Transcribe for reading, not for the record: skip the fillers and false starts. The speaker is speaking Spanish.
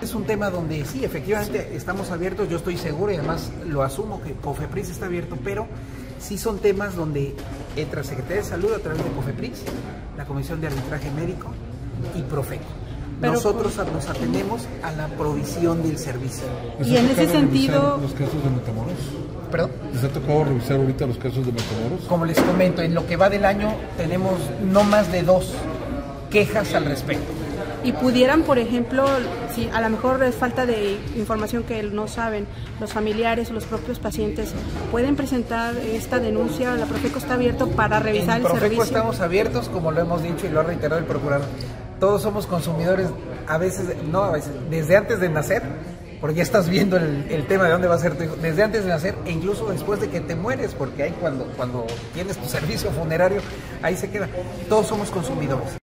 Es un tema donde sí, efectivamente estamos abiertos, yo estoy seguro y además lo asumo que COFEPRIS está abierto, pero sí son temas donde entra Secretaría de Salud a través de COFEPRIS, la Comisión de Arbitraje Médico y Profeco. Nosotros nos atendemos a la provisión del servicio. Y en ese sentido... ¿Los casos de Matamoros? ¿Perdón? ¿Les ha tocado revisar ahorita los casos de Matamoros? Como les comento, en lo que va del año tenemos no más de 2 quejas al respecto. Y pudieran, por ejemplo, si a lo mejor es falta de información que no saben, los familiares o los propios pacientes, ¿pueden presentar esta denuncia? ¿La Profeco está abierto para revisar el servicio? En Profeco estamos abiertos, como lo hemos dicho y lo ha reiterado el procurador. Todos somos consumidores, desde antes de nacer, porque ya estás viendo el tema de dónde va a ser tu hijo, desde antes de nacer e incluso después de que te mueres, porque ahí cuando tienes tu servicio funerario, ahí se queda. Todos somos consumidores.